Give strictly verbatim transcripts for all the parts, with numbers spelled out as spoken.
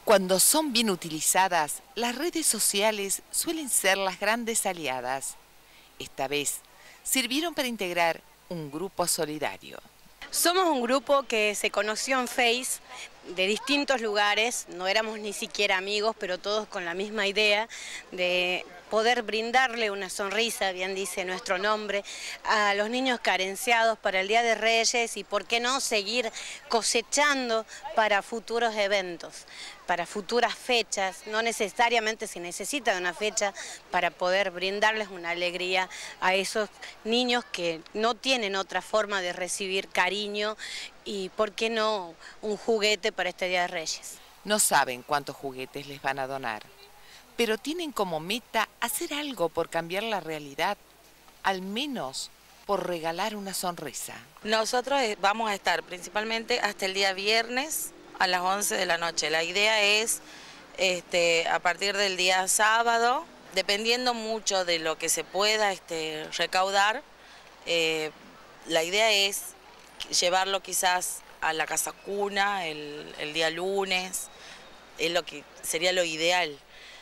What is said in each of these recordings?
Cuando son bien utilizadas, las redes sociales suelen ser las grandes aliadas. Esta vez, sirvieron para integrar un grupo solidario. Somos un grupo que se conoció en Face de distintos lugares, no éramos ni siquiera amigos, pero todos con la misma idea de poder brindarle una sonrisa, bien dice nuestro nombre, a los niños carenciados para el Día de Reyes y por qué no seguir cosechando para futuros eventos, para futuras fechas. No necesariamente se necesita de una fecha para poder brindarles una alegría a esos niños que no tienen otra forma de recibir cariño y por qué no un juguete para este Día de Reyes. No saben cuántos juguetes les van a donar, pero tienen como meta hacer algo por cambiar la realidad, al menos por regalar una sonrisa. Nosotros vamos a estar principalmente hasta el día viernes a las once de la noche. La idea es, este, a partir del día sábado, dependiendo mucho de lo que se pueda este, recaudar, eh, la idea es llevarlo quizás a la casa cuna el, el día lunes, es lo que sería lo ideal.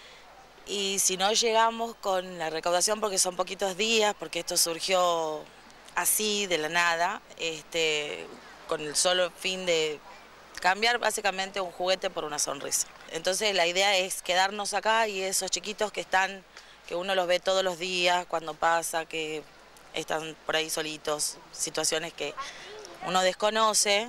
Y si no llegamos con la recaudación, porque son poquitos días, porque esto surgió así de la nada, este, con el solo fin de cambiar básicamente un juguete por una sonrisa. Entonces la idea es quedarnos acá y esos chiquitos que están, que uno los ve todos los días cuando pasa, que están por ahí solitos, situaciones que uno desconoce,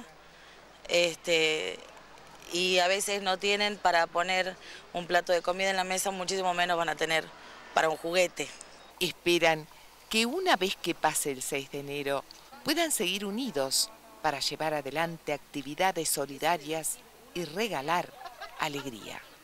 este, y a veces no tienen para poner un plato de comida en la mesa, muchísimo menos van a tener para un juguete. Esperan que una vez que pase el seis de enero puedan seguir unidos para llevar adelante actividades solidarias y regalar alegría.